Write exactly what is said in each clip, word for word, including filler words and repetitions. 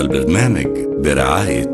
هذا البرنامج برعاية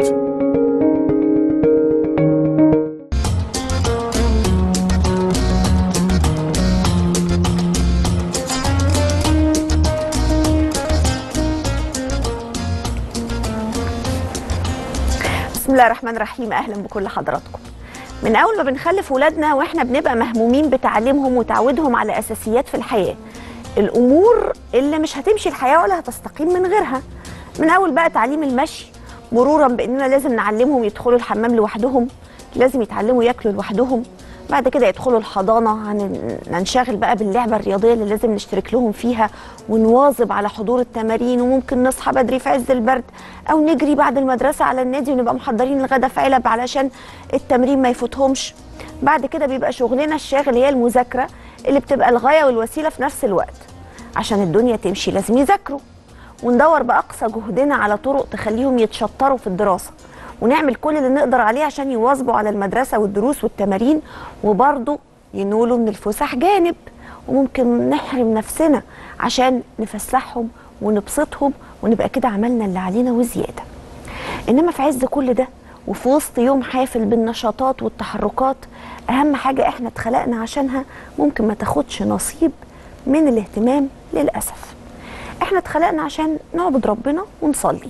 بسم الله الرحمن الرحيم. اهلا بكل حضراتكم. من اول ما بنخلف ولادنا واحنا بنبقى مهمومين بتعليمهم وتعويدهم على اساسيات في الحياه، الامور اللي مش هتمشي الحياه ولا هتستقيم من غيرها. من اول بقى تعليم المشي، مرورا باننا لازم نعلمهم يدخلوا الحمام لوحدهم، لازم يتعلموا ياكلوا لوحدهم، بعد كده يدخلوا الحضانه، هننشغل بقى باللعبه الرياضيه اللي لازم نشترك لهم فيها ونواظب على حضور التمارين، وممكن نصحى بدري في عز البرد او نجري بعد المدرسه على النادي ونبقى محضرين الغدا في علب علشان التمرين ما يفوتهمش. بعد كده بيبقى شغلنا الشاغل هي المذاكره اللي بتبقى الغايه والوسيله في نفس الوقت. عشان الدنيا تمشي لازم يذاكروا، وندور باقصى جهدنا على طرق تخليهم يتشطروا في الدراسه، ونعمل كل اللي نقدر عليه عشان يواظبوا على المدرسة والدروس والتمارين، وبرضه ينولوا من الفسح جانب، وممكن نحرم نفسنا عشان نفسحهم ونبسطهم ونبقى كده عملنا اللي علينا وزيادة. إنما في عز كل ده وفي وسط يوم حافل بالنشاطات والتحركات، أهم حاجة إحنا اتخلقنا عشانها ممكن ما تاخدش نصيب من الاهتمام للأسف. إحنا اتخلقنا عشان نعبد ربنا ونصلي.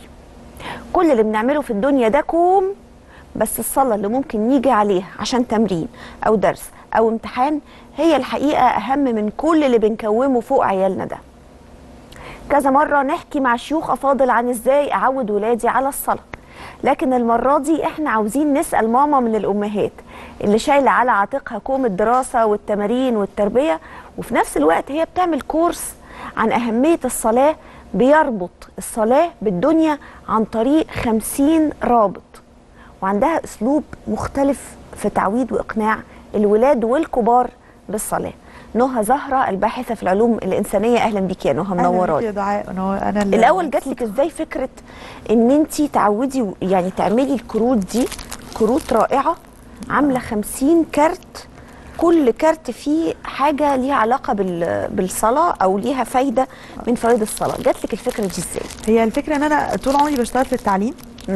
كل اللي بنعمله في الدنيا ده كوم، بس الصلاة اللي ممكن نيجي عليها عشان تمرين أو درس أو امتحان هي الحقيقة أهم من كل اللي بنكومه فوق عيالنا ده. كذا مرة نحكي مع شيوخ أفاضل عن إزاي أعود ولادي على الصلاة، لكن المرة دي إحنا عاوزين نسأل ماما من الأمهات اللي شايلة على عاتقها كوم الدراسة والتمارين والتربية، وفي نفس الوقت هي بتعمل كورس عن أهمية الصلاة بيربط الصلاة بالدنيا عن طريق خمسين رابط، وعندها أسلوب مختلف في تعويد وإقناع الولاد والكبار بالصلاة. نهى زهرة الباحثة في العلوم الإنسانية، أهلا بيكي يا نهى، منورات. يا دعاء. أنا الأول جات لك إزاي فكرة إن أنتي تعودي يعني تعملي الكروت دي؟ كروت رائعة عاملة خمسين كارت، كل كارت فيه حاجه ليها علاقه بالصلاه او ليها فايده من فوائد الصلاه. جات لك الفكره دي ازاي؟ هي الفكره ان انا طول عمري بشتغل في التعليم،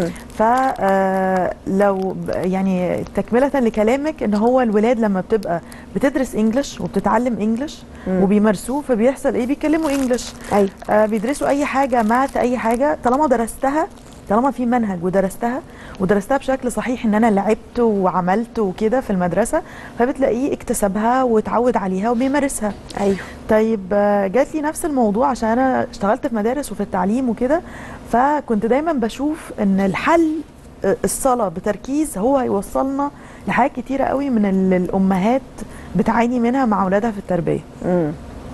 فلو يعني تكمله لكلامك ان هو الولاد لما بتبقى بتدرس انجلش وبتتعلم انجلش وبيمارسوه، فبيحصل ايه؟ بيتكلموا انجلش. ايوه. آه بيدرسوا اي حاجه، ماث، اي حاجه، طالما درستها، طالما في منهج ودرستها ودرستها بشكل صحيح، ان انا لعبت وعملت وكده في المدرسه، فبتلاقيه اكتسبها واتعود عليها وبيمارسها. ايوه. طيب جات لي نفس الموضوع عشان انا اشتغلت في مدارس وفي التعليم وكده، فكنت دايما بشوف ان الحل الصلاه بتركيز هو هيوصلنا لحاجات كتيره قوي من اللي الامهات بتعاني منها مع اولادها في التربيه. امم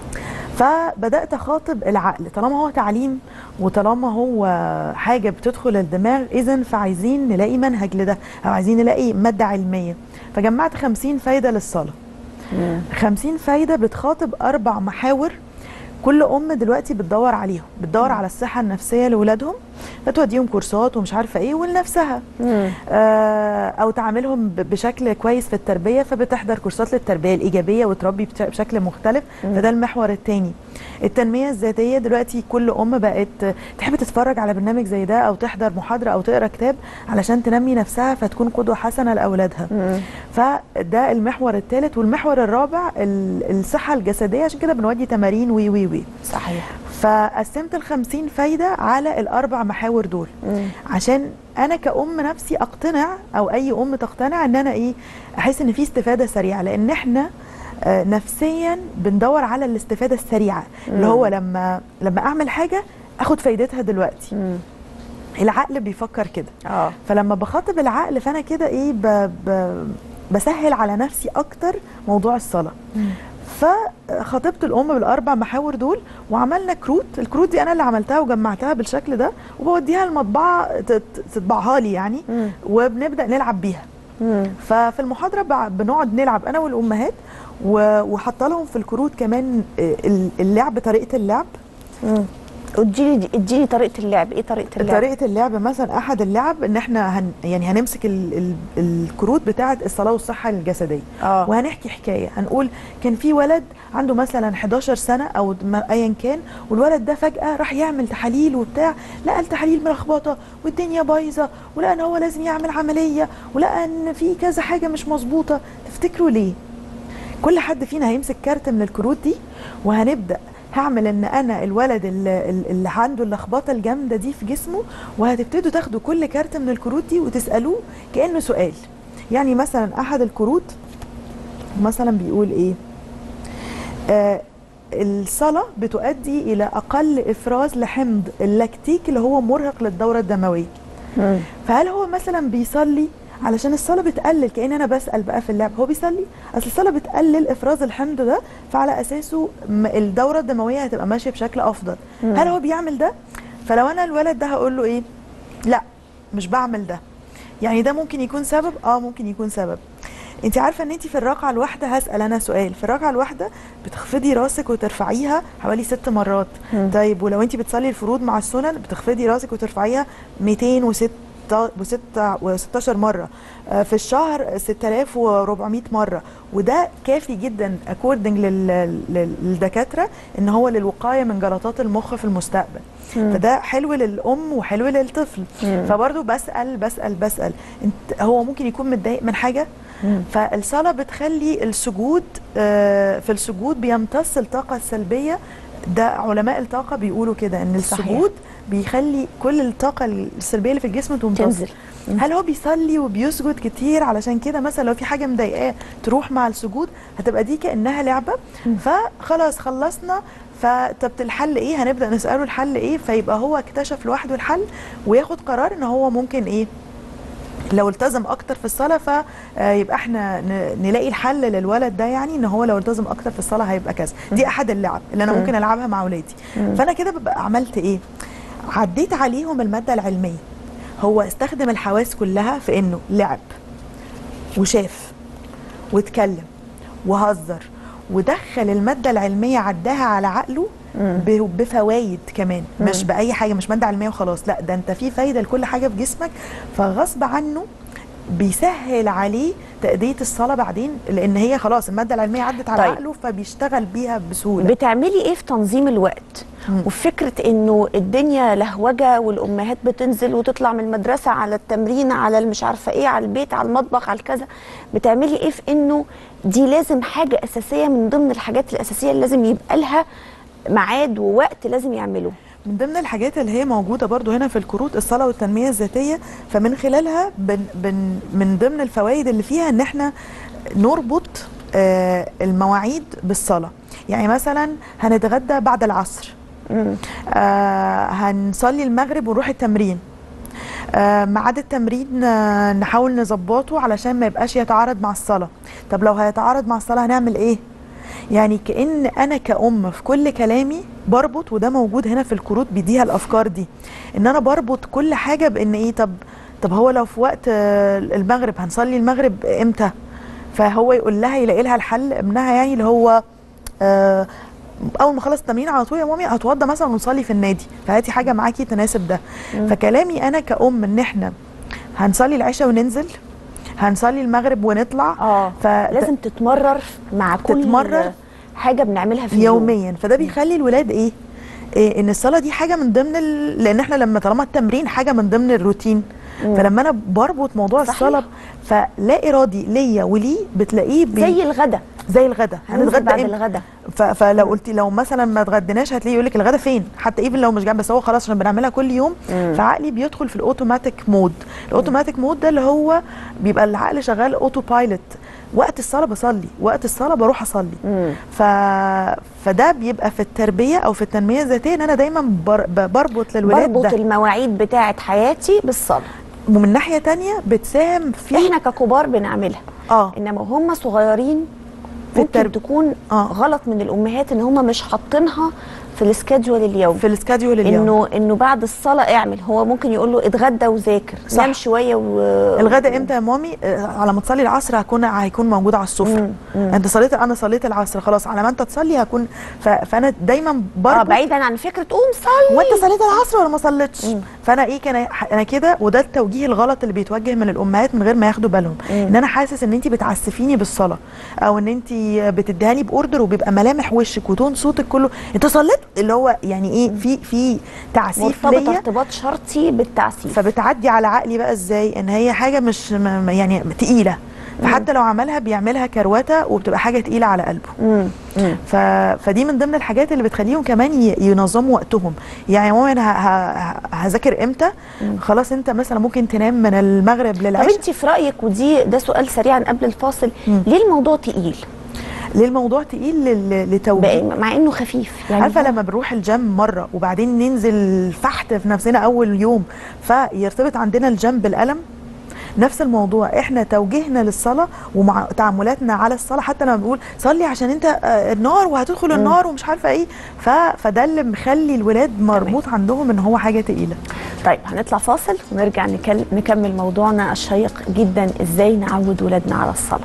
فبدات اخاطب العقل، طالما هو تعليم وطالما هو حاجه بتدخل الدماغ، اذا فعايزين نلاقي منهج لده او عايزين نلاقي ماده علميه. فجمعت خمسين فايده للصلاه. مم. خمسين فايده بتخاطب اربع محاور كل ام دلوقتي بتدور عليهم، بتدور مم. على الصحه النفسيه لاولادهم، فتوديهم كورسات ومش عارفه ايه ولنفسها، آه او تعاملهم بشكل كويس في التربيه، فبتحضر كورسات للتربيه الايجابيه وتربي بشكل مختلف. مم. فده المحور الثاني. التنميه الذاتيه، دلوقتي كل ام بقت تحب تتفرج على برنامج زي ده او تحضر محاضره او تقرا كتاب علشان تنمي نفسها فتكون قدوه حسنه لاولادها. مم. فده المحور الثالث. والمحور الرابع الصحه الجسديه، عشان كده بنودي تمارين وي وي وي. صحيح. فقسمت الخمسين فايدة على الأربع محاور دول. مم. عشان أنا كأم نفسي أقتنع أو أي أم تقتنع إن أنا إيه، أحس إن في استفادة سريعة، لأن إحنا آه نفسيا بندور على الاستفادة السريعة. مم. اللي هو لما لما أعمل حاجة أخد فايدتها دلوقتي. مم. العقل بيفكر كده. آه. فلما بخاطب العقل فأنا كده إيه ب ب بسهل على نفسي أكتر موضوع الصلاة. مم. فخاطبت الام بالاربع محاور دول وعملنا كروت. الكروت دي انا اللي عملتها وجمعتها بالشكل ده، وبوديها المطبعه تطبعها لي يعني. مم. وبنبدا نلعب بيها. مم. ففي المحاضره بنقعد نلعب انا والامهات، وحاطه لهم في الكروت كمان اللعب، طريقه اللعب. مم. اديني اديني طريقه اللعب. ايه طريقه اللعب؟ طريقه اللعب مثلا احد اللعب ان احنا هن يعني هنمسك ال ال الكروت بتاعه الصلاه والصحه الجسديه آه. وهنحكي حكايه. هنقول كان في ولد عنده مثلا حداشر سنه او ايا كان، والولد ده فجاه راح يعمل تحاليل وبتاع، لقى التحاليل ملخبطه والدنيا بايظه، ولقى ان هو لازم يعمل عمليه، ولقى ان في كذا حاجه مش مظبوطه. تفتكروا ليه؟ كل حد فينا هيمسك كارت من الكروت دي، وهنبدا هعمل ان انا الولد اللي, اللي عنده اللخبطه الجامده دي في جسمه، وهتبتدوا تاخدوا كل كارت من الكروت دي وتسالوه كانه سؤال. يعني مثلا احد الكروت مثلا بيقول ايه؟ آه الصلاه بتؤدي الى اقل افراز لحمض اللاكتيك اللي هو مرهق للدوره الدمويه. مم. فهل هو مثلا بيصلي علشان الصلاه بتقلل؟ كأن انا بسال بقى في اللعب، هو بيصلي اصل الصلاه بتقلل افراز الحمض ده، فعلى اساسه الدوره الدمويه هتبقى ماشيه بشكل افضل. مم. هل هو بيعمل ده؟ فلو انا الولد ده هقول له ايه؟ لا مش بعمل ده. يعني ده ممكن يكون سبب، اه ممكن يكون سبب. انت عارفه ان انت في الركعه الواحده، هسال انا سؤال، في الركعه الواحده بتخفضي راسك وترفعيها حوالي ست مرات. مم. طيب ولو انت بتصلي الفروض مع السنن بتخفضي راسك وترفعيها مئتين وستاشر مره في الشهر، ستة آلاف وأربعمائة مره. وده كافي جدا اكوردنج للدكاتره ان هو للوقايه من جلطات المخ في المستقبل. مم. فده حلو للام وحلو للطفل. مم. فبرضه بسال بسال بسال انت هو ممكن يكون متضايق من حاجه. مم. فالصلاه بتخلي السجود في السجود بيمتص الطاقه السلبيه. ده علماء الطاقه بيقولوا كده ان السجود صحيح. بيخلي كل الطاقه السلبيه اللي في الجسم تمتص. هل هو بيصلي وبيسجد كتير علشان كده مثلا لو في حاجه مضايقاه تروح مع السجود؟ هتبقى دي كانها لعبه. فخلاص خلصنا، فطب الحل ايه؟ هنبدا نساله الحل ايه، فيبقى هو اكتشف لوحده الحل وياخد قرار ان هو ممكن ايه لو التزم اكتر في الصلاه، فيبقى احنا نلاقي الحل للولد ده. يعني ان هو لو التزم اكتر في الصلاه هيبقى كذا. دي احد اللعب اللي انا ممكن العبها مع اولادي. فانا كده ببقى عملت ايه؟ عديت عليهم الماده العلميه. هو استخدم الحواس كلها في انه لعب وشاف واتكلم وهزر ودخل الماده العلميه، عداها على عقله بفوائد كمان، مش باي حاجه، مش ماده علميه وخلاص، لا ده انت في فايده لكل حاجه في جسمك. فغصب عنه بيسهل عليه تأدية الصلاة بعدين، لأن هي خلاص المادة العلمية عدت على طيب. عقله، فبيشتغل بيها بسهولة. بتعملي إيه في تنظيم الوقت؟ مم. وفكرة إنه الدنيا لهوجة والأمهات بتنزل وتطلع من المدرسة على التمرين، على المش عارفة إيه، على البيت، على المطبخ، على الكذا. بتعملي إيه في إنه دي لازم حاجة أساسية من ضمن الحاجات الأساسية اللي لازم يبقى لها ميعاد ووقت لازم يعمله؟ من ضمن الحاجات اللي هي موجوده برضو هنا في الكروت الصلاه والتنميه الذاتيه، فمن خلالها بن بن من ضمن الفوائد اللي فيها ان احنا نربط آه المواعيد بالصلاه. يعني مثلا هنتغدى بعد العصر، آه هنصلي المغرب ونروح التمرين، آه ميعاد التمرين آه نحاول نظبطه علشان ما يبقاش يتعارض مع الصلاه. طب لو هيتعارض مع الصلاه هنعمل ايه؟ يعني كأن أنا كأم في كل كلامي بربط، وده موجود هنا في الكروت بيديها الأفكار دي، إن أنا بربط كل حاجة بإن إيه، طب طب هو لو في وقت المغرب هنصلي المغرب إمتى؟ فهو يقول لها، يلاقي لها الحل ابنها، يعني اللي هو آه أول ما خلص التمرين على طول يا مامي هتوضى مثلا ونصلي في النادي، فهاتي حاجة معاكي تناسب ده. م. فكلامي أنا كأم إن إحنا هنصلي العشاء وننزل، هنصلي المغرب ونطلع. اه فلازم تتمرر مع كل تتمرر حاجه بنعملها في يوميا. فده بيخلي الولاد ايه, إيه ان الصلاه دي حاجه من ضمن ال... لان احنا لما طالما التمرين حاجه من ضمن الروتين، مم. فلما انا بربط موضوع صحيح. الصلاه فلا ارادي ليا وليه بتلاقيه بي... زي الغدا زي الغدا هنتغدى بعد الغدا. ف... فلو قلتي لو مثلا ما اتغديناش هتلاقيه يقول لك الغدا فين، حتى ايفن لو مش جنب، بس هو خلاص عشان بنعملها كل يوم. مم. فعقلي بيدخل في الاوتوماتيك مود. الاوتوماتيك مود ده اللي هو بيبقى العقل شغال اوتو بايلوت، وقت الصلاه بصلي، وقت الصلاه بروح اصلي. ف... فده بيبقى في التربيه او في التنميه الذاتيه ان انا دايما بر... بربط للولاد بربط ده. المواعيد بتاعه حياتي بالصلاه. ومن ناحيه تانية بتساهم في احنا ككبار بنعملها، اه انما هم صغيرين ممكن الترب... تكون آه. غلط من الامهات ان هم مش حاطينها في السكادجول اليومي، في السكادجول اليومي انه انه بعد الصلاه اعمل. هو ممكن يقول له اتغدى وذاكر، نام شويه و... الغدا امتى يا مامي؟ آه على ما تصلي العصر هكون هيكون موجود على السفره. انت صليت، انا صليت العصر خلاص، على ما انت تصلي هكون. ف... فانا دايما برضه اه بعيدا عن فكره قوم صلي وانت صليت العصر ولا ما صليتش. فانا ايه كان انا كده، وده التوجيه الغلط اللي بيتوجه من الامهات من غير ما ياخدوا بالهم. مم. ان انا حاسس ان انت بتعسفيني بالصلاه، او ان انت بتديهاني باوردر وبيبقى ملامح وشك وتون صوتك كله انت صليت، اللي هو يعني ايه، في في تعسيف ليا، مرتبط ارتباط شرطي بالتعسيف. فبتعدي على عقلي بقى ازاي ان هي حاجه مش يعني تقيله، فحتى لو عملها بيعملها كروته وبتبقى حاجه تقيله على قلبه. مم. مم. ف... فدي من ضمن الحاجات اللي بتخليهم كمان ي... ينظموا وقتهم. يعني ماما انا ه... هذاكر امتى؟ مم. خلاص انت مثلا ممكن تنام من المغرب للعشاء. طب انت في رايك، ودي ده سؤال سريعا قبل الفاصل، مم. ليه الموضوع تقيل؟ ليه الموضوع تقيل؟ لتوجيه، مع انه خفيف. يعني عارفه لما بنروح الجيم مره وبعدين ننزل فحت في نفسنا اول يوم فيرتبط عندنا الجيم بالالم، نفس الموضوع. احنا توجيهنا للصلاه ومع تعاملاتنا على الصلاه، حتى لما بنقول صلي عشان انت النار وهتدخل النار ومش عارفه ايه، فده اللي مخلي الولاد مربوط عندهم ان هو حاجه تقيله. طيب هنطلع فاصل ونرجع نكمل موضوعنا الشيق جدا، ازاي نعود ولادنا على الصلاه.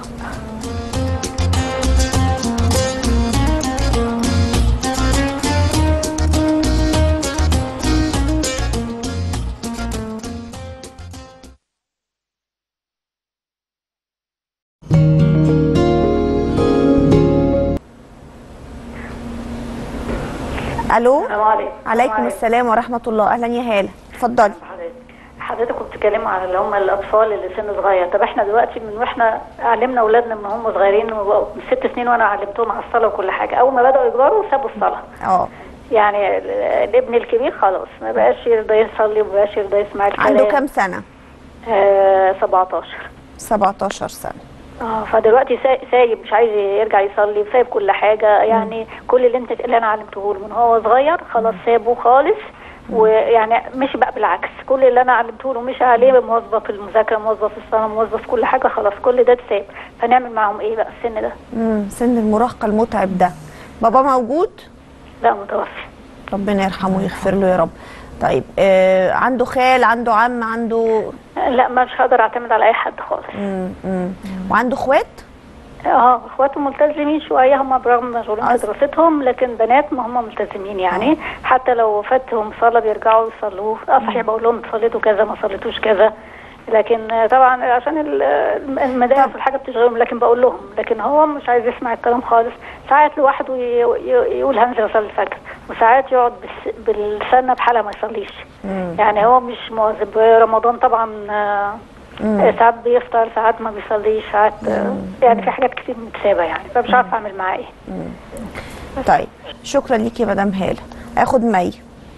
الو. السلام عليكم. عليكم السلام ورحمه الله. اهلا يا هاله، اتفضلي. حضرتك كنت بتتكلموا على اللي هم الاطفال اللي سن صغير. طب احنا دلوقتي من واحنا علمنا اولادنا من هم صغيرين، من ست سنين وانا علمتهم على الصلاه وكل حاجه، اول ما بداوا يكبروا سابوا الصلاه. اه يعني الابن الكبير خلاص ما بقاش يرضى يصلي وما بقاش يرضى يسمع الكلام. عنده كام سنه؟ آه سبعتاشر. سبعتاشر سنه. اه فدلوقتي سايب، مش عايز يرجع يصلي، سايب كل حاجه. يعني م. كل اللي انت اللي انا علمته له من هو صغير خلاص سابه خالص. ويعني مشي بقى بالعكس، كل اللي انا علمته له مشي عليه، موظف المذاكره، موظف الصلاه، موظف كل حاجه، خلاص كل ده اتساب. فنعمل معاهم ايه بقى السن ده؟ امم سن المراهقه المتعب ده. بابا موجود؟ لا متوفي. ربنا يرحمه ويغفر له يا رب. طيب آه عنده خال، عنده عم، عنده؟ لا مش هقدر اعتمد على اي حد خالص. امم وعنده اخوات؟ اه اخواته ملتزمين شويه، هم برغم مشغولين في دراستهم، لكن بنات ما هم ملتزمين يعني. أوه. حتى لو فاتهم صلاه بيرجعوا يصلوه. اه صحيح بقول لهم صليتوا كذا ما صليتوش كذا، لكن طبعا عشان المدارس والحاجه بتشغلهم، لكن بقول لهم، لكن هو مش عايز يسمع الكلام خالص. ساعات لوحده يقول هنزل اصلي الفجر، وساعات يقعد بالسنه بحالها ما يصليش. مم. يعني هو مش مواظب. رمضان طبعا مم. ساعات بيفطر، ساعات ما بيصليش، ساعات يعني في حاجات كتير متسابه يعني، فمش عارفه اعمل معاه ايه. طيب شكرا ليكي يا مدام هاله. هاخد مي.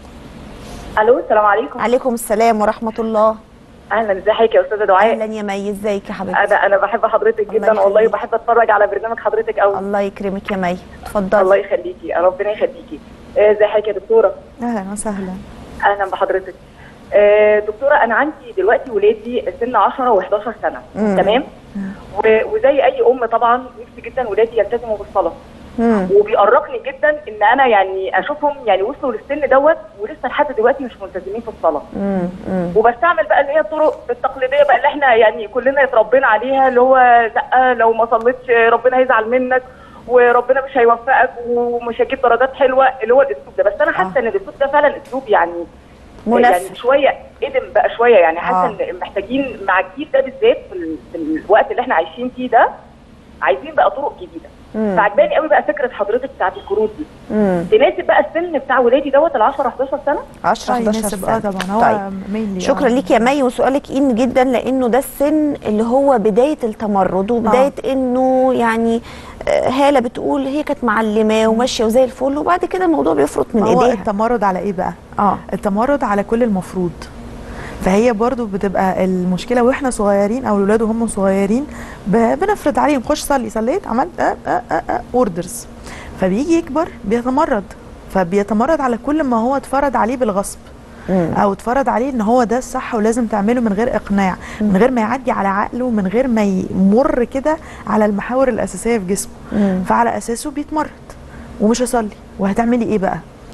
الو السلام عليكم. عليكم السلام ورحمه الله. اهلا، ازيك يا استاذه دعاء؟ اهلا يا مي، ازيك يا حبيبتي؟ انا انا بحب حضرتك جدا والله، وبحب اتفرج على برنامج حضرتك قوي. الله يكرمك يا مي، اتفضلي. الله يخليكي، ربنا يخليكي. ازيك يا دكتوره؟ اهلا وسهلا. اهلا بحضرتك. دكتوره انا عندي دلوقتي ولادي سن عشرة وحداشر سنه. مم. تمام. مم. وزي اي ام طبعا نفسي جدا ولادي يلتزموا بالصلاه. مم. وبيقرقني جدا ان انا يعني اشوفهم يعني وصلوا للسن دوت ولسه لحد دلوقتي مش ملتزمين في الصلاه. مم. مم. وبستعمل بقى اللي هي الطرق التقليديه بقى اللي احنا يعني كلنا اتربينا عليها، اللي هو لا لو ما صليتش ربنا هيزعل منك وربنا مش هيوفقك ومش هتجيب درجات حلوه، اللي هو الاسلوب ده. بس انا حاسه آه. ان الاسلوب ده فعلا اسلوب يعني منفر. يعني شويه قدم بقى شويه، يعني حاسه آه. ان محتاجين مع الجيل ده بالذات في الوقت اللي احنا عايشين فيه ده عايزين بقى طرق جديده. فعجباني قوي بقى فكره حضرتك بتاعت الكروت دي. امم تناسب بقى السن بتاع ولادي دوت ال عشرة حداشر سنه؟ عشرة حداشر سنه. اه طبعا هو طيب. ميلي. شكرا ليكي يا مي، وسؤالك قيم جدا لانه ده السن اللي هو بدايه التمرد وبدايه آه. انه يعني هاله بتقول هي كانت معلمه وماشيه وزي الفل، وبعد كده الموضوع بيفرط من ايديها. هو التمرد على ايه بقى؟ اه التمرد على كل المفروض. فهي برضو بتبقى المشكله واحنا صغيرين او الاولاد وهم صغيرين بنفرض عليهم خش صلي، صليت عملت أه أه أه اوردرز، فبيجي يكبر بيتمرد، فبيتمرد على كل ما هو اتفرض عليه بالغصب مم. او اتفرض عليه ان هو ده الصح ولازم تعمله من غير اقناع، مم. من غير ما يعدي على عقله، من غير ما يمر كده على المحاور الاساسيه في جسمه. مم. فعلى اساسه بيتمرد ومش هيصلي. وهتعملي ايه بقى؟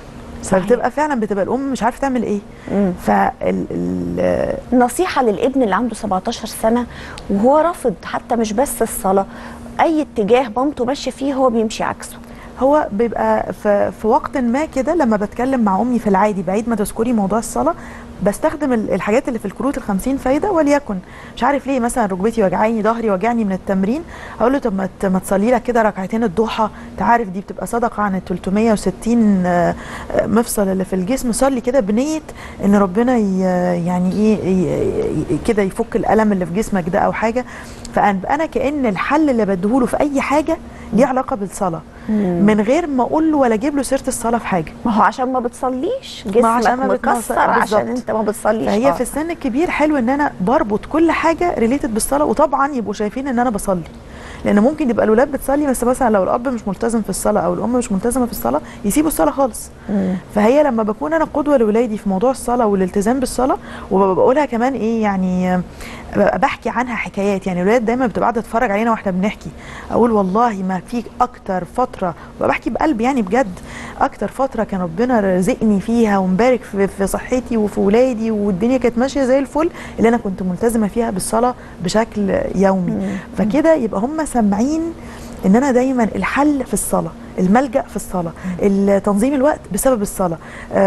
فبتبقى فعلا بتبقى الام مش عارفه تعمل ايه. فال نصيحه للابن اللي عنده سبعتاشر سنه وهو رافض حتى مش بس الصلاه، اي اتجاه مامته ماشيه فيه هو بيمشي عكسه. هو بيبقى في, في وقت ما كده لما بتكلم مع امي في العادي بعيد ما تذكري موضوع الصلاه، بستخدم الحاجات اللي في الكروت الخمسين فايده، وليكن مش عارف ليه مثلا ركبتي وجعاني، ظهري وجعني من التمرين، اقول له طب ما تصلي لك كده ركعتين الضحى، انت عارف دي بتبقى صدقه عن ال ثلاثمية وستين مفصل اللي في الجسم، صلي كده بنيه ان ربنا يعني ايه كده يفك الالم اللي في جسمك ده او حاجه. فانا كأن الحل اللي بديهوله في اي حاجه ليه علاقه بالصلاه، من غير ما اقول له ولا اجيب له سيره الصلاه في حاجه. ما هو عشان ما بتصليش، جسمك مكسر عشان انت ما بتصليش. فهي آه. في السن الكبير حلو ان انا بربط كل حاجه ريليتد بالصلاه، وطبعا يبقوا شايفين ان انا بصلي، لان ممكن يبقى الاولاد بتصلي بس مثلا لو الاب مش ملتزم في الصلاه او الام مش ملتزمه في الصلاه يسيبوا الصلاه خالص. مم. فهي لما بكون انا قدوه لاولادي في موضوع الصلاه والالتزام بالصلاه، وبقولها كمان ايه يعني بحكي عنها حكايات، يعني الولاد دايما بتبقى قاعده تتفرج علينا واحنا بنحكي، اقول والله ما في اكتر فتره، بحكي بقلبي يعني بجد، اكتر فتره كان ربنا رزقني فيها ومبارك في, في صحتي وفي ولادي والدنيا كانت ماشيه زي الفل، اللي انا كنت ملتزمه فيها بالصلاه بشكل يومي. مم. فكده يبقى هم سامعين ان انا دايما الحل في الصلاه، الملجأ في الصلاه، تنظيم الوقت بسبب الصلاه.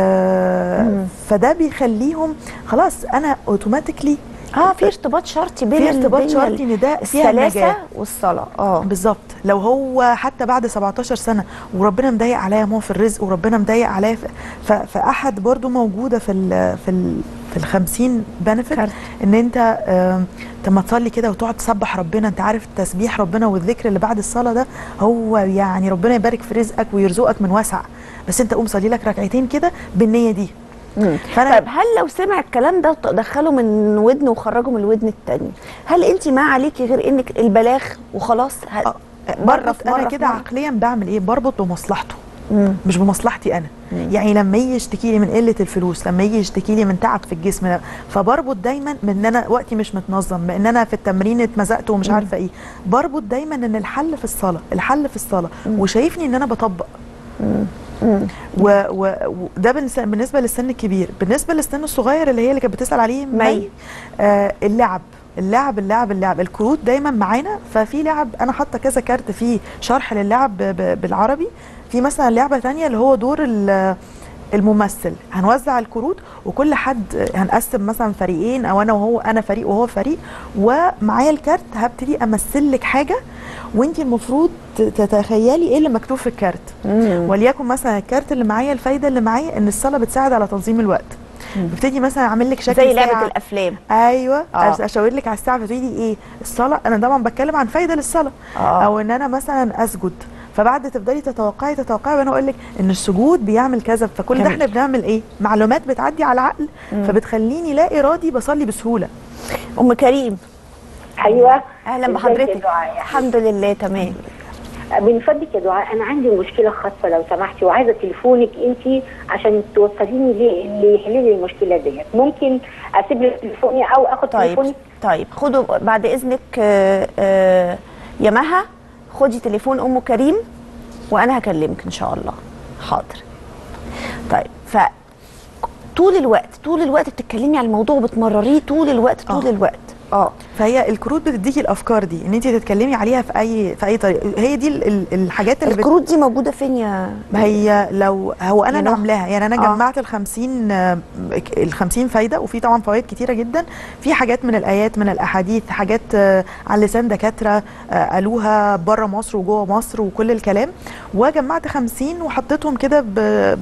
آه فده بيخليهم خلاص انا اوتوماتيكلي اه في ارتباط شرطي بين في ارتباط شرطي ان ده السلاسه والصلاه. اه بالظبط. لو هو حتى بعد سبعتاشر سنه وربنا مضايق عليا ما في الرزق وربنا مضايق عليا، فاحد برضو موجوده في ال في ال في الخمسين بنفيت ان انت لما تصلي كده وتقعد تسبح ربنا، انت عارف التسبيح ربنا والذكر اللي بعد الصلاه ده هو يعني ربنا يبارك في رزقك ويرزقك من واسع، بس انت قوم صلي لك ركعتين كده بالنيه دي. طيب هل لو سمع الكلام ده دخله من ودن وخرجه من الودن الثانيه، هل انت ما عليكي غير انك البلاغ وخلاص؟ بربط انا كده عقليا بعمل ايه؟ بربط بمصلحته مم. مش بمصلحتي انا. مم. يعني لما يجي يشتكي لي من قله الفلوس، لما يجي يشتكي لي من تعب في الجسم، فبربط دايما من ان انا وقتي مش متنظم، من ان انا في التمرين اتمزقت ومش مم. عارفه ايه، بربط دايما ان الحل في الصلاه، الحل في الصلاه، مم. وشايفني ان انا بطبق. مم. وده بالنسبه للسن الكبير. بالنسبه للسن الصغير اللي هي اللي كانت بتسال عليه مي، آه اللعب اللعب اللعب اللعب الكروت دايما معانا. ففي لعب انا حاطه كذا كارت فيه شرح للعب بالعربي، في مثلا لعبه ثانيه اللي هو دور الممثل، هنوزع الكروت وكل حد هنقسم مثلا فريقين، او انا وهو انا فريق وهو فريق، ومعايا الكارت هبتدي امثل لك حاجه وانت المفروض تتخيلي ايه اللي مكتوب في الكارت. مم. وليكن مثلا الكارت اللي معايا، الفايده اللي معايا ان الصلاه بتساعد على تنظيم الوقت. ببتدي مثلا اعمل لك شكل زي لعبه الافلام. ايوه آه. اشاور لك على الساعه فتقولي ايه الصلاه، انا طبعا بتكلم عن فايده للصلاه. آه. او ان انا مثلا اسجد، فبعد تفضلي تتوقعي تتوقعي وانا اقول لك ان السجود بيعمل كذا. فكل ده احنا بنعمل ايه؟ معلومات بتعدي على العقل. مم. فبتخليني لا ارادي بصلي بسهوله. ام كريم. ايوه اهلا بحضرتك. الحمد لله تمام. من فضلك يا دعاء، انا عندي مشكله خاصه لو سمحتي، وعايزه تليفونك انت عشان توصليني اللي يحل لي المشكله ديت. ممكن اسيب لك تليفوني او اخد طيب. تليفوني؟ طيب خدوا بعد اذنك. آآ آآ يا مها خدي تليفون ام كريم وانا هكلمك ان شاء الله. حاضر. طيب ف طول الوقت طول الوقت بتتكلمي على الموضوع وبتمرريه طول الوقت طول أوه. الوقت. اه فهي الكروت بتديكي الافكار دي ان انت تتكلمي عليها في اي في اي طريقه. هي دي الحاجات اللي الكروت بت... دي موجوده فين يا ما هي لو هو انا اللي عاملاها، يعني انا آه. جمعت ال خمسين ال خمسين فايده، وفي طبعا فوائد كتيره جدا، في حاجات من الايات من الاحاديث، حاجات على لسان دكاتره قالوها بره مصر وجوه مصر وكل الكلام، وجمعت خمسين وحطيتهم كده ب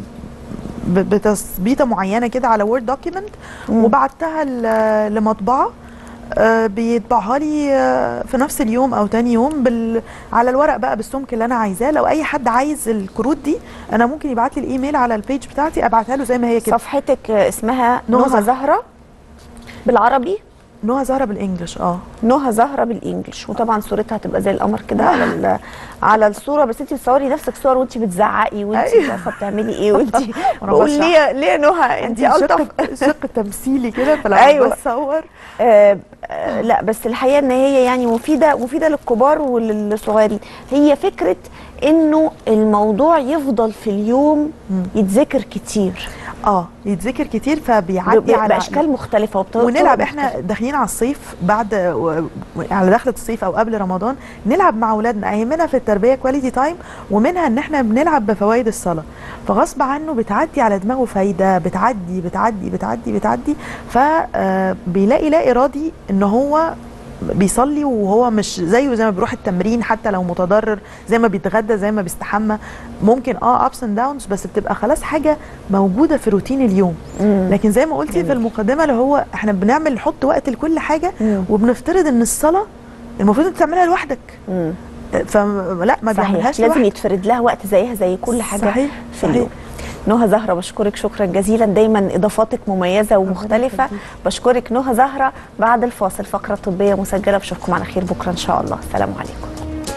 بتثبيته معينه كده على وورد دوكيمنت، وبعتها لمطبعه آه بيطبعها لي آه في نفس اليوم او تاني يوم بال... على الورق بقى بالسمك اللي انا عايزاه. لو اي حد عايز الكروت دي انا ممكن يبعت لي الايميل على البيج بتاعتي ابعتها له زي ما هي كده. صفحتك اسمها نهى زهره بالعربي، نهى زهره بالانجلش. اه نهى زهره بالانجلش، وطبعا صورتها هتبقى زي القمر كده على على الصوره، بس انت بتصوري نفسك صور وانت بتزعقي وانت مش عارفه بتعملي ايه وانت بقول ليه ليه نهى انت الطف شق تمثيلي كده فلما أيوة. بتصور آه آه لا بس الحقيقه ان هي يعني مفيده مفيده للكبار وللصغيرين. هي فكره انه الموضوع يفضل في اليوم يتذكر كتير، اه يتذكر كتير فبيعدي على باشكال مختلفه وبطرق ونلعب. احنا داخلين على الصيف، بعد و... على دخله الصيف او قبل رمضان نلعب مع اولادنا، اهمنا في التربيه كواليتي تايم، ومنها ان احنا بنلعب بفوائد الصلاه، فغصب عنه بتعدي على دماغه فايده، بتعدي بتعدي بتعدي بتعدي فبيلاقي لا ارادي ان هو بيصلي، وهو مش زيه زي ما بيروح التمرين حتى لو متضرر، زي ما بيتغدى، زي ما بيستحمى، ممكن اه ابس اند داونز، بس بتبقى خلاص حاجه موجوده في روتين اليوم. مم. لكن زي ما قلتي جميل. في المقدمه اللي هو احنا بنعمل نحط وقت لكل حاجه، مم. وبنفترض ان الصلاه المفروض انت تعملها لوحدك. مم. فلا ما بيعملهاش لازم يتفرد لها وقت زيها زي كل حاجه صحيح. في صحيح. اليوم. نهى زهرة بشكرك شكرا جزيلا، دايما اضافاتك مميزه ومختلفه. بشكرك نهى زهرة. بعد الفاصل فقره طبيه مسجله، بشوفكم على خير بكره ان شاء الله. السلام عليكم.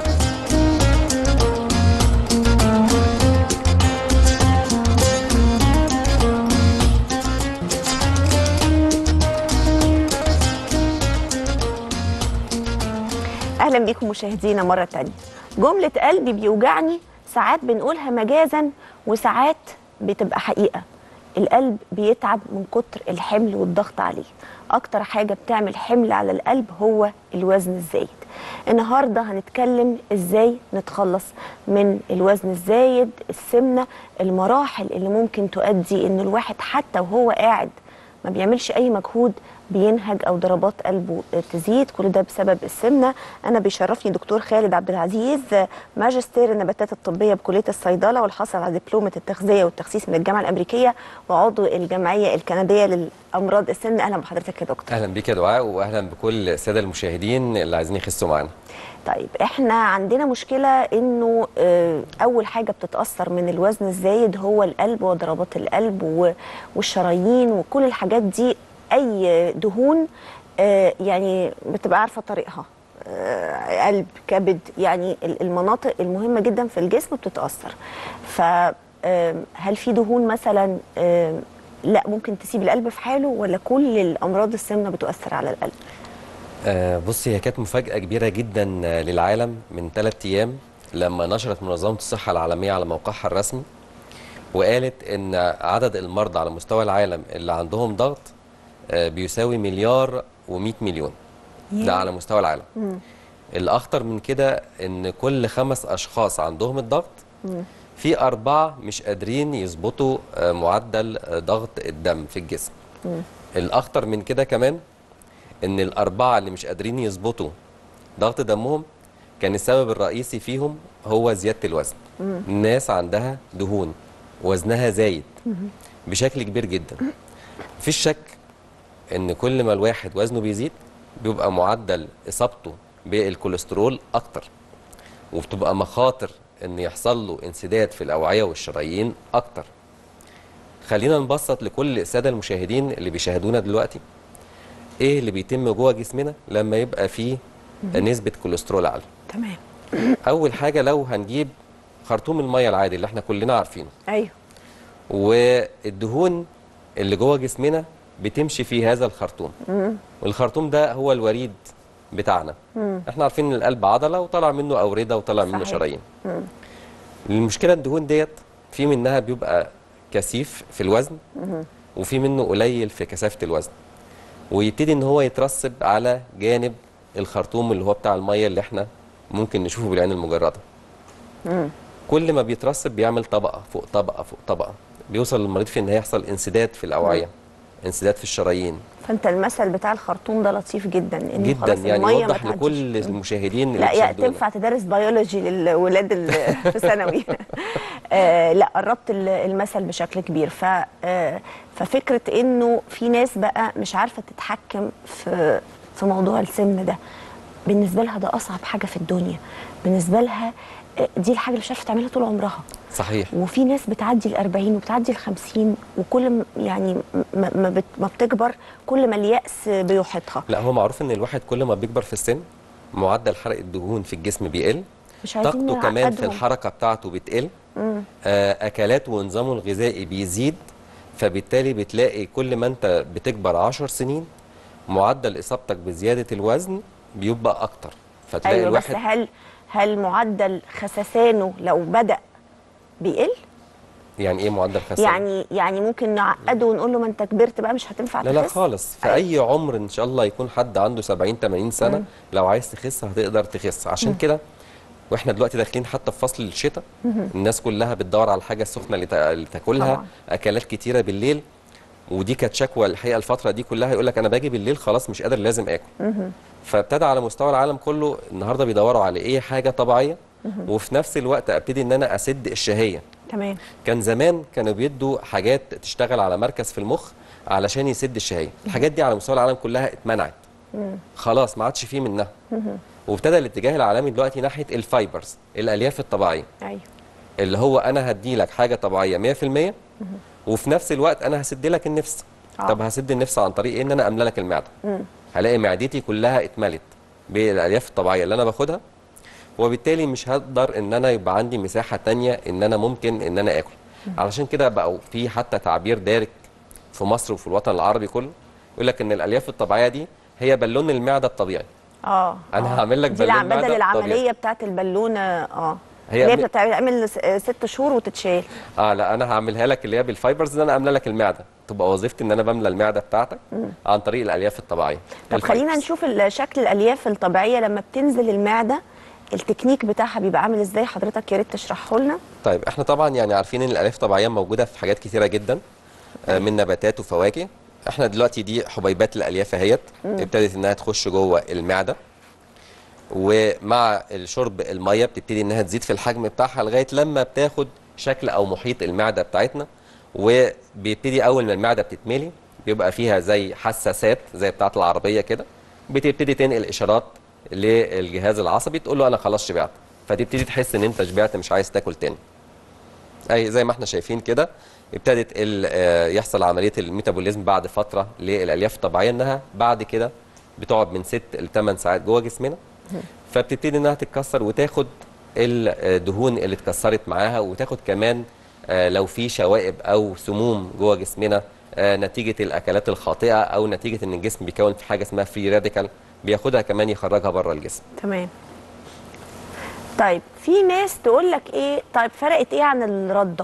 اهلا بكم مشاهدينا مره تانية. جمله قلبي بيوجعني ساعات بنقولها مجازا وساعات بتبقى حقيقه. القلب بيتعب من كتر الحمل والضغط عليه. اكتر حاجه بتعمل حمل على القلب هو الوزن الزايد. النهارده هنتكلم ازاي نتخلص من الوزن الزايد، السمنه، المراحل اللي ممكن تؤدي ان الواحد حتى وهو قاعد ما بيعملش اي مجهود بينهج او ضربات قلبه تزيد، كل ده بسبب السمنه. انا بيشرفني دكتور خالد عبد العزيز، ماجستير النباتات الطبيه بكليه الصيدله، والحاصل على دبلومه التغذيه والتخسيس من الجامعه الامريكيه، وعضو الجمعيه الكنديه للامراض السن. اهلا بحضرتك يا دكتور. اهلا بيك يا دعاء، واهلا بكل الساده المشاهدين اللي عايزين يخسوا معانا. طيب احنا عندنا مشكله انه اول حاجه بتتاثر من الوزن الزايد هو القلب وضربات القلب والشرايين وكل الحاجات دي. اي دهون يعني بتبقى عارفه طريقها، قلب، كبد، يعني المناطق المهمه جدا في الجسم بتتاثر. فهل في دهون مثلا لا ممكن تسيب القلب في حاله، ولا كل الامراض السمنه بتؤثر على القلب؟ آه بصي، هي كانت مفاجأة كبيرة جدا للعالم من ثلاث أيام لما نشرت منظمة الصحة العالمية على موقعها الرسمي وقالت إن عدد المرضى على مستوى العالم اللي عندهم ضغط آه بيساوي مليار ومئة مليون. ده على مستوى العالم. مم. الأخطر من كده إن كل خمس أشخاص عندهم الضغط مم. في أربعة مش قادرين يظبطوا آه معدل آه ضغط الدم في الجسم. مم. الأخطر من كده كمان ان الاربعه اللي مش قادرين يظبطوا ضغط دمهم كان السبب الرئيسي فيهم هو زياده الوزن. مم. الناس عندها دهون وزنها زايد مم. بشكل كبير جدا. مفيش شك ان كل ما الواحد وزنه بيزيد بيبقى معدل اصابته بالكوليسترول اكتر، وبتبقى مخاطر ان يحصل له انسداد في الاوعيه والشرايين اكتر. خلينا نبسط لكل الساده المشاهدين اللي بيشاهدونا دلوقتي ايه اللي بيتم جوه جسمنا لما يبقى فيه نسبه كوليسترول عاليه. تمام. اول حاجه لو هنجيب خرطوم الميه العادي اللي احنا كلنا عارفينه، ايوه، والدهون اللي جوه جسمنا بتمشي في هذا الخرطوم. مم. والخرطوم ده هو الوريد بتاعنا. مم. احنا عارفين ان القلب عضله وطلع منه اورده وطلع منه شرايين. مم. المشكله الدهون ديت في منها بيبقى كثيف في الوزن، مم. وفي منه قليل في كثافه الوزن، ويبتدي ان هو يترسب على جانب الخرطوم اللي هو بتاع الميه اللي احنا ممكن نشوفه بالعين المجرده. مم. كل ما بيترسب بيعمل طبقه فوق طبقه فوق طبقه، بيوصل للمريض في ان يحصل انسداد في الاوعيه، مم. انسداد في الشرايين. فانت المثل بتاع الخرطوم ده لطيف جدا، انه جدا خلاص يعني الميه يوضح لكل المشاهدين اللي لا يا تنفع تدرس بيولوجي للولاد في ثانوي. آه لا قربت المثل بشكل كبير. ف آه ففكره انه في ناس بقى مش عارفه تتحكم في في موضوع السمن ده، بالنسبه لها ده اصعب حاجه في الدنيا، بالنسبه لها دي الحاجه اللي مش عارفه تعملها طول عمرها. صحيح. وفي ناس بتعدي الأربعين وبتعدي الخمسين، وكل يعني ما, بت ما بتكبر كل ما اليأس بيحيطها. لا هو معروف ان الواحد كل ما بيكبر في السن معدل حرق الدهون في الجسم بيقل، طاقته كمان في الحركه بتاعته بتقل، آه اكلاته ونظامه الغذائي بيزيد، فبالتالي بتلاقي كل ما انت بتكبر عشر سنين معدل اصابتك بزياده الوزن بيبقى اكتر. فتلاقي أيوة الواحد بس هل هل معدل خسسانه لو بدأ بيقل؟ يعني ايه معدل خسسان؟ يعني يعني ممكن نعقده ونقول له ما انت كبرت بقى مش هتنفع لا تخس؟ لا خالص، في أيوة. اي عمر ان شاء الله يكون حد عنده سبعين ثمانين سنه، مم. لو عايز تخس هتقدر تخس. عشان كده واحنا دلوقتي داخلين حتى في فصل الشتاء، الناس كلها بتدور على الحاجه السخنه اللي تا- اللي تاكلها، طبعا. اكلات كتيره بالليل. ودي كانت شكوى الحقيقه الفتره دي كلها، يقول لك انا باجي بالليل خلاص مش قادر لازم اكل. فابتدى على مستوى العالم كله النهارده بيدوروا على ايه حاجه طبيعيه، وفي نفس الوقت ابتدي ان انا اسد الشهيه. تمام. كان زمان كانوا بيدوا حاجات تشتغل على مركز في المخ علشان يسد الشهيه، الحاجات دي على مستوى العالم كلها اتمنعت خلاص، ما عادش فيه منها. وابتدى الاتجاه العالمي دلوقتي ناحيه الفايبرز، الالياف الطبيعيه، ايوه. اللي هو انا هدي لك حاجه طبيعيه مية في المية، وفي نفس الوقت انا هسد لك النفس. آه. طب هسد النفس عن طريق إيه؟ ان انا املى لك المعده. هلاقي معدتي كلها اتملت بالالياف الطبيعيه اللي انا باخدها، وبالتالي مش هقدر ان انا يبقى عندي مساحه تانية ان انا ممكن ان انا اكل. علشان كده بقوا في حتى تعبير دارج في مصر وفي الوطن العربي كله، يقول لك ان الالياف الطبيعيه دي هي بالون المعده الطبيعي. اه أنا آه. هعمل لك دي بالون الع- معدة بدل العمليه طبيعي. بتاعت البالونه. اه هي اللي هي م- بتتعمل س- ست شهور وتتشال. اه لا، انا هعملها لك اللي هي بالفايبرز، ان انا املى لك المعده، تبقى وظيفتي ان انا بملى المعده بتاعتك عن طريق الالياف الطبيعيه. طب خلينا الفايبرز. نشوف ال- شكل الالياف الطبيعيه لما بتنزل المعده، التكنيك بتاعها بيبقى عامل ازاي؟ حضرتك يا ريت تشرحه لنا. طيب احنا طبعا يعني عارفين ان الالياف الطبيعيه موجوده في حاجات كثيره جدا، آه، من نباتات وفواكه. احنا دلوقتي دي حبيبات الالياف اهيت، ابتدت انها تخش جوه المعده، ومع الشرب الميه بتبتدي انها تزيد في الحجم بتاعها لغايه لما بتاخد شكل او محيط المعده بتاعتنا. وبيبتدي اول ما المعده بتتملي بيبقى فيها زي حساسات زي بتاعه العربيه كده، بتبتدي تنقل اشارات للجهاز العصبي تقول له انا خلاص شبعت، فتبتدي تحس ان انت شبعت مش عايز تاكل تاني. اي زي ما احنا شايفين كده، ابتدت ال- آه، يحصل عمليه الميتابوليزم بعد فتره للالياف الطبيعيه، انها بعد كده بتقعد من ست لثمان ساعات جوه جسمنا، فبتبتدي انها تتكسر وتاخد الدهون اللي اتكسرت معاها، وتاخد كمان آه، لو في شوائب او سموم جوه جسمنا آه، نتيجه الاكلات الخاطئه، او نتيجه ان الجسم بيكون في حاجه اسمها فري راديكال، بياخدها كمان يخرجها بره الجسم. تمام. طيب في ناس تقول لك ايه، طيب فرقت ايه عن الرده؟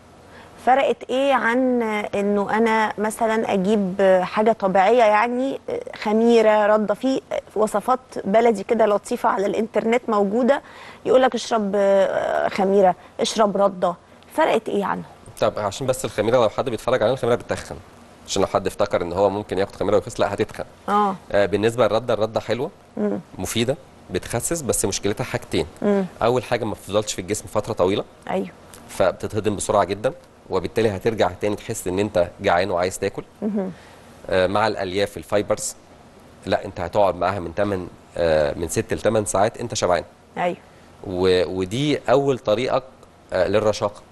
فرقت ايه عن انه انا مثلا اجيب حاجه طبيعيه، يعني خميره رده، في وصفات بلدي كده لطيفه على الانترنت موجوده، يقول لك اشرب خميره، اشرب رده، فرقت ايه عنه؟ طب عشان بس الخميره لو حد بيتفرج علينا، الخميره بتتخن، عشان لو حد افتكر ان هو ممكن ياخد خميره ويخس، لا هتتخن. اه آه بالنسبه للرده، الرده حلوه مفيده بتخسس، بس مشكلتها حاجتين. مم. اول حاجه ما بتفضلش في الجسم فتره طويله، ايوه. فبتتهضم بسرعه جدا، وبالتالي هترجع تاني تحس ان انت جعان وعايز تاكل. آه مع الالياف الفايبرز لا، انت هتقعد معاها من ثمانية آه من ستة ل ثمانية ساعات انت شبعان. ايوه. و- ودي اول طريقه آه للرشاقه.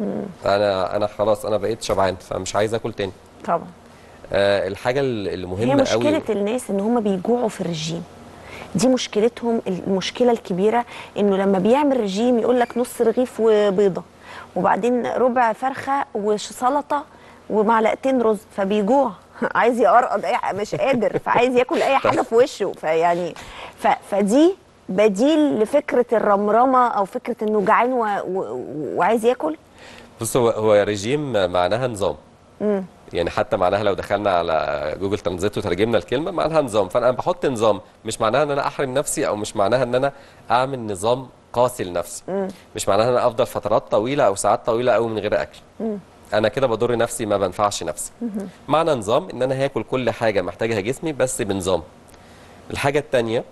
انا انا خلاص انا بقيت شبعان فمش عايز اكل تاني. طبعا. آه الحاجه اللي هي مهمه مشكله قوي، الناس ان هم بيجوعوا في الرجيم، دي مشكلتهم. المشكله الكبيره انه لما بيعمل رجيم يقول لك نص رغيف وبيضه، وبعدين ربع فرخه وسلطه ومعلقتين رز، فبيجوع عايز يقرقض أي- مش قادر، فعايز ياكل اي حاجه في وشه. فيعني ف... فدي بديل لفكره الرمرمه او فكره انه جعان و... و... وعايز ياكل. بص هو هو رجيم معناها نظام. يعني حتى معناها لو دخلنا على جوجل ترانزيت وترجمنا الكلمه معناها نظام، فانا بحط نظام، مش معناها ان انا احرم نفسي، او مش معناها ان انا اعمل نظام قاسي لنفسي. مش معناها ان انا افضل فترات طويله او ساعات طويله قوي من غير اكل. انا كده بضر نفسي، ما بنفعش نفسي. معنى نظام ان انا هاكل كل حاجه محتاجها جسمي بس بنظام. الحاجه الثانيه،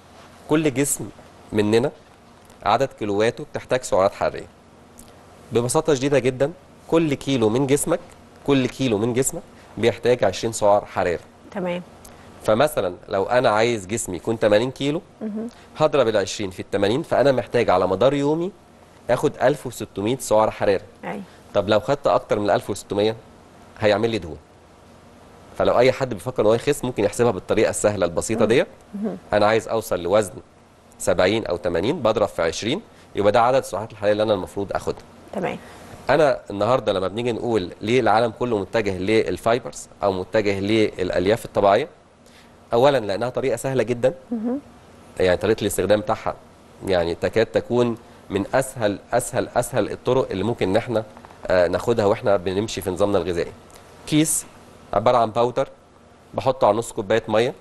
كل جسم مننا عدد كيلواته بتحتاج سعرات حراريه. ببساطه شديده جدا، كل كيلو من جسمك كل كيلو من جسمك بيحتاج عشرين سعر حراري. تمام. فمثلا لو انا عايز جسمي يكون ثمانين كيلو، هضرب ال عشرين في ال ثمانين، فانا محتاج على مدار يومي اخد ألف وستمية سعر حراري. ايوه. طب لو خدت اكتر من ألف وستمية هيعمل لي دهون. فلو اي حد بيفكر ان هو يخس ممكن يحسبها بالطريقه السهله البسيطه ديت. انا عايز اوصل لوزن سبعين او ثمانين، بضرب في عشرين، يبقى ده عدد السعرات الحراريه اللي انا المفروض اخدها. تمام. انا النهارده لما بنيجي نقول ليه العالم كله متجه للفايبرز او متجه للالياف الطبيعيه، اولا لانها طريقه سهله جدا، يعني طريقه الاستخدام بتاعها يعني تكاد تكون من اسهل اسهل اسهل الطرق اللي ممكن ان احنا آه ناخدها واحنا بنمشي في نظامنا الغذائي. كيس عباره عن باودر بحطه على نص كوبايه ميه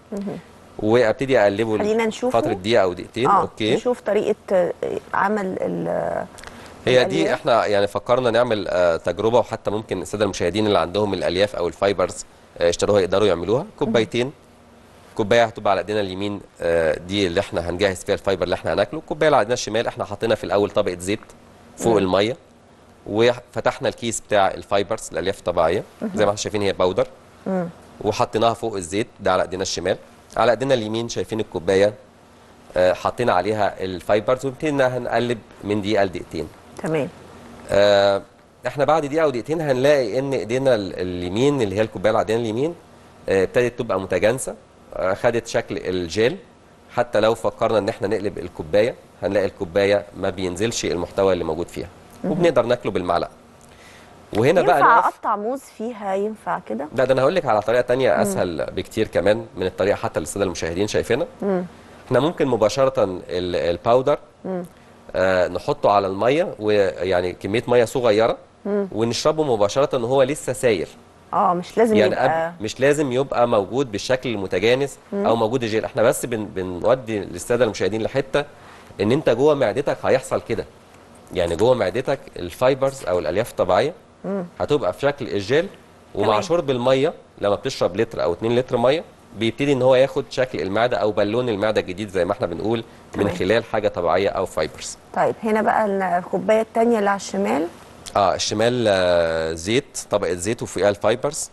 وابتدي اقلبه خلينا نشوفه فتره دقيقه او دقيقتين. آه. اوكي، نشوف طريقه عمل ال هي دي. احنا يعني فكرنا نعمل آه تجربه، وحتى ممكن الساده المشاهدين اللي عندهم الالياف او الفايبرز آه اشتروها يقدروا يعملوها. كوبايتين، كوبايه هتبقى على ايدينا اليمين آه دي اللي احنا هنجهز فيها الفايبر اللي احنا هناكله. الكوبايه اللي على ايدينا الشمال احنا حاطينها في الاول طبقه زيت فوق الميه، وفتحنا الكيس بتاع الفايبرز الالياف الطبيعيه زي ما احنا شايفين هي باودر، وحطيناها فوق الزيت ده على ايدينا الشمال. على ايدينا اليمين شايفين الكوبايه آه حطينا عليها الفايبرز، وابتدينا هنقلب من دقيقه لدقيقتين. تمام. آه احنا بعد دقيقه او دقيقتين هنلاقي ان ايدينا اليمين اللي هي الكوبايه اللي على ايدينا اليمين آه ابتدت تبقى متجانسه، آه خدت شكل الجيل. حتى لو فكرنا ان احنا نقلب الكوبايه هنلاقي الكوبايه ما بينزلش المحتوى اللي موجود فيها، وبنقدر ناكله بالمعلقه. وهنا بقى ينفع نقف. اقطع موز فيها؟ ينفع كده؟ لا، ده انا هقول لك على طريقه ثانيه اسهل بكتير كمان من الطريقه حتى اللي الساده المشاهدين شايفينها. احنا ممكن مباشره الباودر آه نحطه على الميه، ويعني كميه ميه صغيره مم. ونشربه مباشره وهو لسه ساير. اه مش لازم يعني يبقى أب مش لازم يبقى موجود بالشكل المتجانس مم. او موجود الجيل. احنا بس بن بنودي للساده المشاهدين لحته ان انت جوه معدتك هيحصل كده. يعني جوه معدتك الفايبرز او الالياف الطبيعيه مم. هتبقى في شكل الجيل، ومع شرب الميه لما بتشرب لتر او اتنين لتر ميه بيبتدي ان هو ياخد شكل المعده او بالون المعده الجديد زي ما احنا بنقول من خلال حاجه طبيعيه او فايبرز. طيب هنا بقى الكوبايه الثانيه اللي على الشمال. اه الشمال آه زيت، طبقه زيت وفوقها الفايبرز.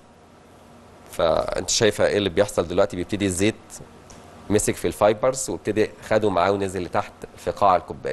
فانت شايفه ايه اللي بيحصل دلوقتي؟ بيبتدي الزيت مسك في الفايبرز وابتدي خده معاه ونزل لتحت في قاع الكوبايه.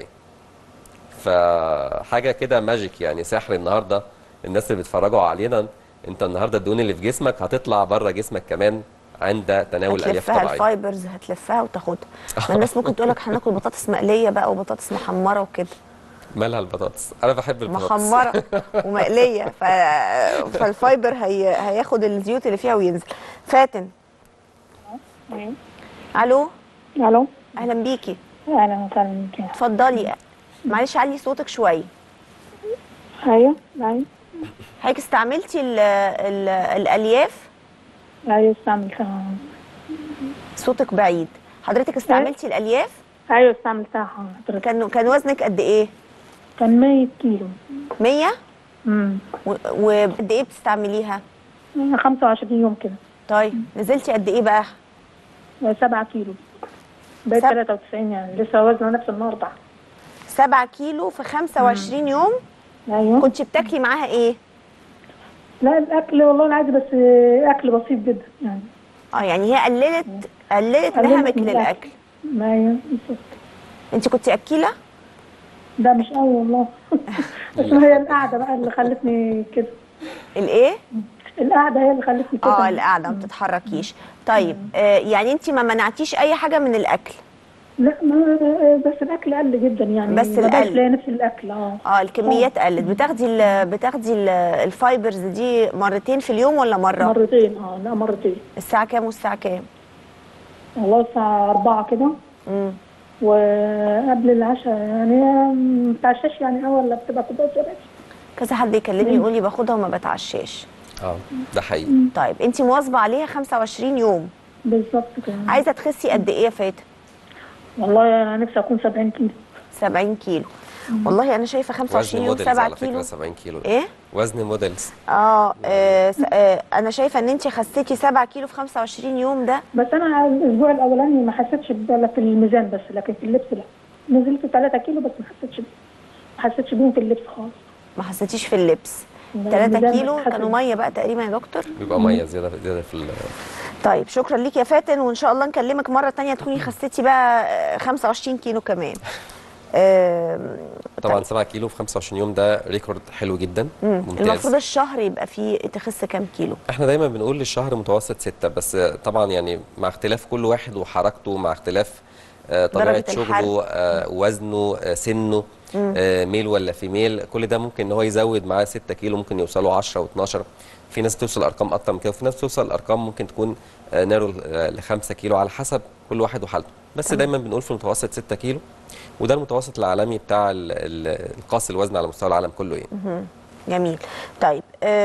فحاجه كده ماجيك، يعني سحر النهارده. الناس اللي بيتفرجوا علينا، انت النهارده الدهون اللي في جسمك هتطلع بره جسمك كمان عند تناول الالياف الطبيعيه. هتلفها الفايبرز، هتلفها وتاخدها. ما الناس ممكن تقول لك هناكل بطاطس مقليه بقى وبطاطس محمره وكده. مالها البطاطس؟ انا بحب البطاطس محمره ومقليه ف... فالفايبر هي... هياخد الزيوت اللي فيها وينزل. فاتن. الو. الو. اهلا بيكي. اهلا وسهلا بيكي. اتفضلي. معلش علي صوتك شويه. ايوه ايوه. حضرتك استعملتي ال ال الالياف؟ ايوه استعملتها. صوتك بعيد. حضرتك استعملتي الالياف؟ ايوه استعملتها حضرتك. كان كان وزنك قد ايه؟ كان مية كيلو. مية؟ امم وقد ايه بتستعمليها؟ خمسة وعشرين يوم كده. طيب نزلتي قد ايه بقى؟ سبعة كيلو. بقيت سب... تلاتة وتسعين، يعني لسه وزنها نفس النهارده. سبعة كيلو في خمسة وعشرين مم. يوم؟ ايوه. كنتي بتاكلي معاها ايه؟ لا الاكل والله العادي، بس اكل بسيط جدا يعني. اه يعني هي قللت قللت نهمك للاكل. ايوه بالظبط. انت كنتي اكيله؟ ده مش قوي والله. بس هي القعده بقى اللي خلتني كده. الايه؟ القعده هي اللي خلتني كده. اه القعده ما بتتحركيش. طيب آه يعني انت ما منعتيش اي حاجه من الاكل؟ لا ما بس الاكل قل جدا يعني. بس القل تلاقي نفس الاكل. اه اه الكميات قلت. بتاخدي ال بتاخدي ال الفايبرز دي مرتين في اليوم ولا مره؟ مرتين. اه لا مرتين. الساعه كام والساعه كام؟ والله الساعه أربعة كده. امم وقبل العشاء يعني ما بتعشاش يعني اول لا بتبقى كوبايه شاي. كذا حد يكلمني يقول لي باخدها وما بتعشاش. اه ده حقيقي. طيب انت مواظبه عليها خمسة وعشرين يوم بالظبط كده. عايزه تخسي قد ايه يا فاتن؟ والله انا نفسي اكون سبعين كيلو. سبعين كيلو. مم. والله انا شايفه خمسة وعشرين يوم سبعة كيلو. سبعين كيلو ايه؟ وزن موديلز. اه, آه, آه انا شايفه ان انت خسيتي سبعة كيلو في خمسة وعشرين يوم ده. بس انا الاسبوع الاولاني ما حسيتش بلا في الميزان بس، لكن في اللبس لا. نزلت ثلاثة كيلو بس ما حسيتش ما حسيتش بيهم في اللبس خالص. ما حسيتيش في اللبس. ثلاثة كيلو كانوا ميه بقى تقريبا يا دكتور؟ بيبقى ميه زياده زياده في ال... طيب شكرا ليك يا فاتن، وان شاء الله نكلمك مره ثانيه تكوني خسيتي بقى خمسة وعشرين كيلو كمان. طبعا طيب. سبعة كيلو في خمسة وعشرين يوم ده ريكورد حلو جدا. ممتاز. المفروض الشهر يبقى فيه تخس كام كيلو؟ احنا دايما بنقول للشهر متوسط ستة، بس طبعا يعني مع اختلاف كل واحد وحركته، مع اختلاف طبيعه شغله، وزنه، سنه، آه ميل ولا فيميل، كل ده ممكن ان هو يزود معاه ستة كيلو، ممكن يوصلوا عشرة واتناشر. في ناس توصل ارقام اكتر من كده، وفي ناس توصل ارقام ممكن تكون آه نارو ل خمسة كيلو، على حسب كل واحد وحالته. بس تمام. دايما بنقول في المتوسط ستة كيلو، وده المتوسط العالمي بتاع القاس الوزن على مستوى العالم كله يعني. جميل. طيب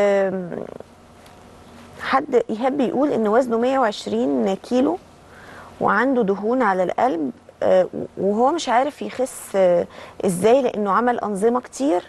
حد ايهاب بيقول ان وزنه مية وعشرين كيلو وعنده دهون على القلب، وهو مش عارف يخس ازاي لانه عمل انظمه كتير،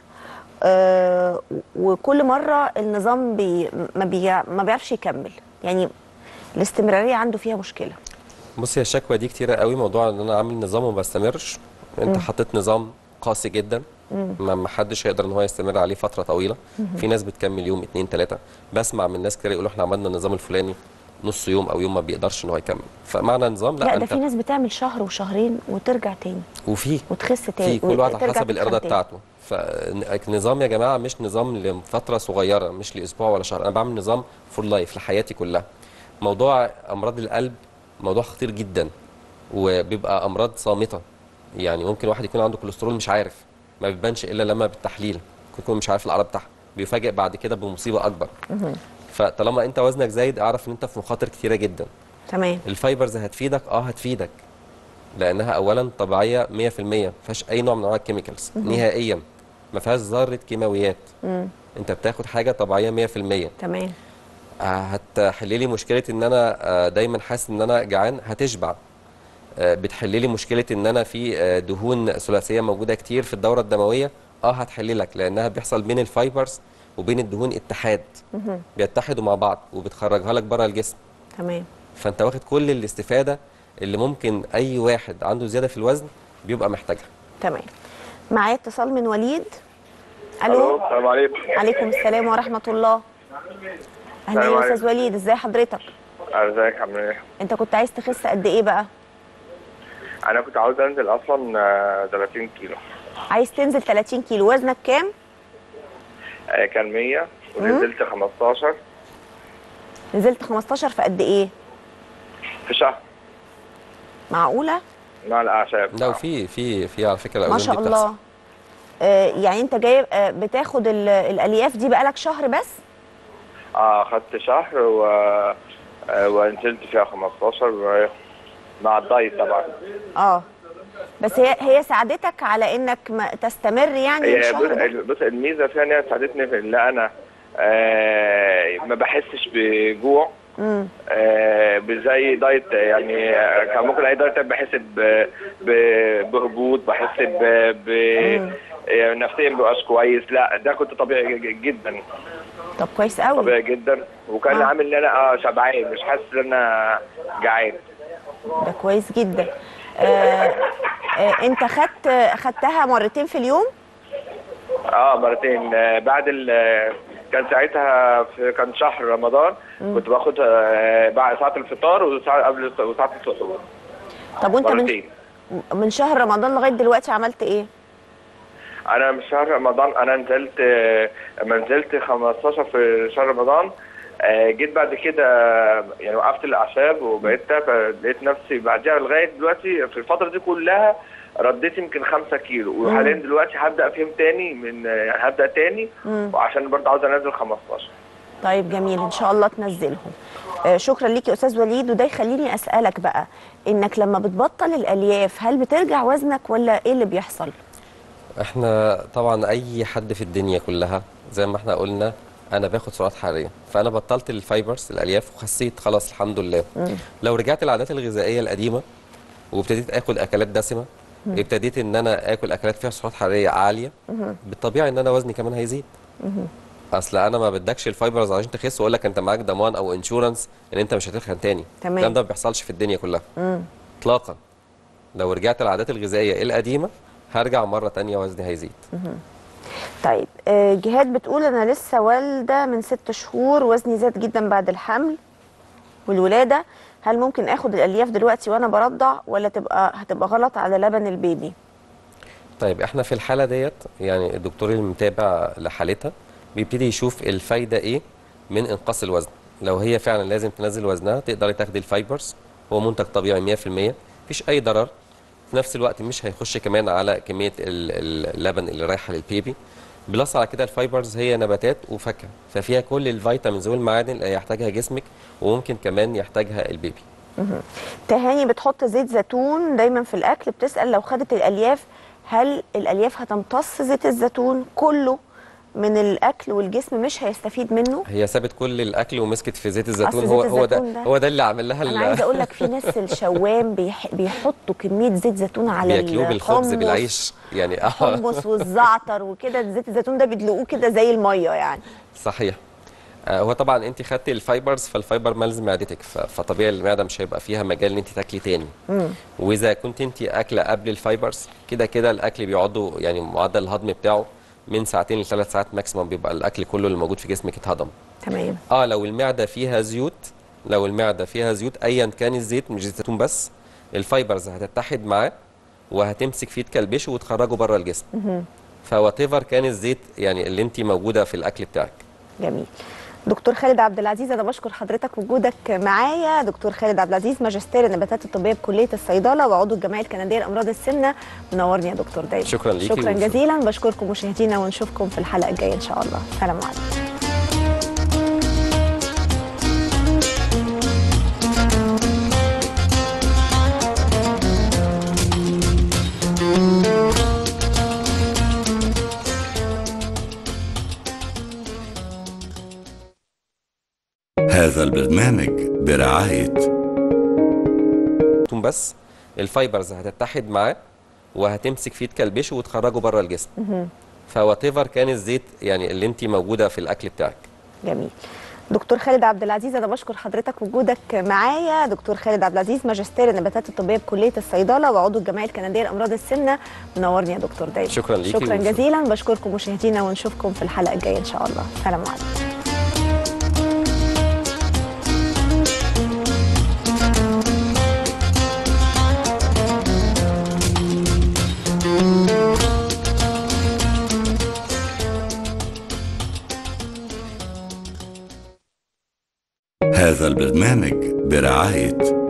وكل مره النظام بي ما, بي ما بيعرفش يكمل، يعني الاستمراريه عنده فيها مشكله. بصي، الشكوى دي كتيره قوي، موضوع ان انا عامل نظام وما بستمرش. انت حطيت نظام قاسي جدا، ما حدش هيقدر ان هو يستمر عليه فتره طويله. في ناس بتكمل يوم اتنين تلاته، بسمع من ناس كتير يقولوا احنا عملنا النظام الفلاني نص يوم او يوم ما بيقدرش ان هو يكمل. فمعنى نظام لا, لا انت ده في ناس بتعمل شهر وشهرين وترجع تاني، وفي وتخس تاني، في كل واحد على حسب الاراده بتاعته. فالنظام يا جماعه مش نظام لفتره صغيره، مش لاسبوع ولا شهر، انا بعمل نظام فور لايف لحياتي كلها. موضوع امراض القلب موضوع خطير جدا، وبيبقى امراض صامته. يعني ممكن واحد يكون عنده كوليسترول مش عارف، ما بيبانش الا لما بالتحليل يكون مش عارف الاعراض بتاعها، بيفاجئ بعد كده بمصيبه اكبر. فطالما انت وزنك زايد اعرف ان انت في مخاطر كتيره جدا. تمام. الفايبرز هتفيدك، اه هتفيدك، لانها اولا طبيعيه مية في المية، ما فيهاش اي نوع من انواع الكيميكالز نهائيا، ما فيهاش ذره كيماويات. مم. انت بتاخد حاجه طبيعيه مية في المية. تمام. هتحلي لي مشكله ان انا دايما حاسس ان انا جعان، هتشبع. بتحلي لي مشكله ان انا في دهون ثلاثيه موجوده كتير في الدوره الدمويه، اه هتحلي لك، لانها بيحصل بين الفايبرز وبين الدهون اتحاد، بيتحدوا مع بعض وبتخرجها لك بره الجسم. تمام. فانت واخد كل الاستفاده اللي ممكن اي واحد عنده زياده في الوزن بيبقى محتاجها. تمام. معايا اتصال من وليد. الو. السلام عليكم. عليكم السلام ورحمه الله. اهلا يا استاذ وليد، ازي حضرتك؟ ازيك، عامل ايه؟ انت كنت عايز تخس قد ايه بقى؟ انا كنت عاوز انزل اصلا تلاتين كيلو. عايز تنزل تلاتين كيلو، وزنك كام؟ آه كان مية ونزلت خمستاشر. نزلت خمستاشر في قد ايه؟ في شهر. معقوله؟ مع الاعشاب. لا، وفي في في على فكره ما شاء الله. آه يعني انت جاي آه بتاخد الالياف دي بقالك شهر بس؟ اه خدت شهر و... آه ونزلت فيها خمستاشر مع الدايت طبعا. اه بس هي هي ساعدتك على انك ما تستمر يعني هي الشهر؟ بص الميزه فيها ان هي ساعدتني في ان انا آه ما بحسش بجوع. امم آه زي دايت، يعني كان ممكن اي دايت بحس بهبوط، بحس ب يعني نفسيا مبقاش كويس. لا ده كنت طبيعي جدا. طب كويس قوي. طبيعي جدا، وكان آه. عامل ان انا اه شبعان، مش حاسس ان انا جعان. ده كويس جدا. آه آه انت خدت خدتها مرتين في اليوم؟ اه مرتين. آه بعد ال كان ساعتها في كان شهر رمضان. مم. كنت باخدها آه بعد ساعه الفطار وساعه قبل وساعه السحور. طب وانت من من شهر رمضان لغايه دلوقتي عملت ايه؟ انا من شهر رمضان انا نزلت آه ما نزلت خمستاشر في شهر رمضان. آه جيت بعد كده يعني وقفت الاعشاب وبقيت لقيت نفسي بعدها لغايه دلوقتي في الفتره دي كلها رديت يمكن خمسة كيلو، وحاليا دلوقتي هبدا فيهم تاني من يعني هبدا تاني. مم. وعشان برضه عاوز انزل خمستاشر. طيب جميل، ان شاء الله تنزلهم. آه شكرا ليك يا استاذ وليد. وده يخليني اسالك بقى، انك لما بتبطل الالياف هل بترجع وزنك ولا ايه اللي بيحصل؟ احنا طبعا اي حد في الدنيا كلها زي ما احنا قلنا انا باخد سعرات حراريه، فانا بطلت الفايبرز الالياف وخسيت خلاص الحمد لله. مم. لو رجعت للعادات الغذائيه القديمه وابتديت اكل اكلات دسمه، مم. ابتديت ان انا اكل اكلات فيها سعرات حراريه عاليه، مم. بالطبيعي ان انا وزني كمان هيزيد. مم. اصل انا ما بدكش الفايبرز عشان تخس واقول لك انت معاك ضمان او انشورنس ان انت مش هتتخن تاني. تمام. الكلام ده ما بيحصلش في الدنيا كلها اطلاقا. لو رجعت للعادات الغذائيه القديمه هرجع مره ثانيه وزني هيزيد. مم. طيب جهاد بتقول انا لسه والده من ست شهور، وزني زاد جدا بعد الحمل والولاده، هل ممكن اخد الالياف دلوقتي وانا برضع ولا تبقى هتبقى غلط على لبن البيبي؟ طيب احنا في الحاله ديت يعني الدكتور المتابع لحالتها بيبتدي يشوف الفايده ايه من انقاص الوزن. لو هي فعلا لازم تنزل وزنها تقدري تاخدي الفايبرز، هو منتج طبيعي مية في المية، مفيش اي ضرر، وفي نفس الوقت مش هيخش كمان على كميه اللبن اللي رايحه للبيبي. بلس على كده الفايبرز هي نباتات وفاكهه، ففيها كل الفيتامينز والمعادن اللي هيحتاجها جسمك وممكن كمان يحتاجها البيبي. تهاني بتحط زيت زيتون دايما في الاكل، بتسال لو خدت الالياف هل الالياف هتمتص زيت الزيتون كله من الاكل والجسم مش هيستفيد منه؟ هي سابت كل الاكل ومسكت في زيت الزيتون. هو هو ده, ده هو ده اللي عامل لها. انا عايزه اقول لك في ناس الشوام بيح... بيحطوا كميه زيت زيتون على بياكلوه بالخبز بالعيش يعني. الحمص والزعتر وكده، زيت الزيتون ده بيدلقوه كده زي الميه يعني. صحيح. هو طبعا انت خدتي الفايبرز، فالفايبر ملز معدتك، فطبيعي المعده مش هيبقى فيها مجال ان انت تاكلي تاني. مم. واذا كنت انت اكله قبل الفايبرز كده كده الاكل بيقعدوا يعني معدل الهضم بتاعه من ساعتين لثلاث ساعات ماكسيموم بيبقى الاكل كله اللي موجود في جسمك اتهضم. تمام. اه لو المعده فيها زيوت، لو المعده فيها زيوت ايا كان الزيت مش زيت زيتون بس، الفايبرز هتتحد معاه وهتمسك فيه تكلبشه وتخرجه بره الجسم. فوات ايفر كان الزيت يعني اللي انت موجوده في الاكل بتاعك. جميل. دكتور خالد عبد العزيز، انا بشكر حضرتك وجودك معايا. دكتور خالد عبد العزيز ماجستير النباتات الطبيه بكليه الصيدله وعضو الجمعيه الكنديه لامراض السمنه. منورني يا دكتور دايما. شكرا ليكي. شكرا جزيلا. بشكركم مشاهدينا ونشوفكم في الحلقه الجايه ان شاء الله. سلام عليكم. هذا البرنامج برعاية بس الفايبرز هتتحد معاه وهتمسك فيه تكلبشه وتخرجه بره الجسم. فوات ايفر كان الزيت يعني اللي انت موجوده في الاكل بتاعك. جميل. دكتور خالد عبد العزيز، انا بشكر حضرتك وجودك معايا. دكتور خالد عبد العزيز ماجستير النباتات الطبيه بكليه الصيدله وعضو الجمعيه الكنديه لامراض السمنه. منورني يا دكتور دايما. شكرا ليكي. شكرا جزيلا. بشكركم مشاهدينا ونشوفكم في الحلقه الجايه ان شاء الله. سلام عليكم. هذا البرنامج برعاية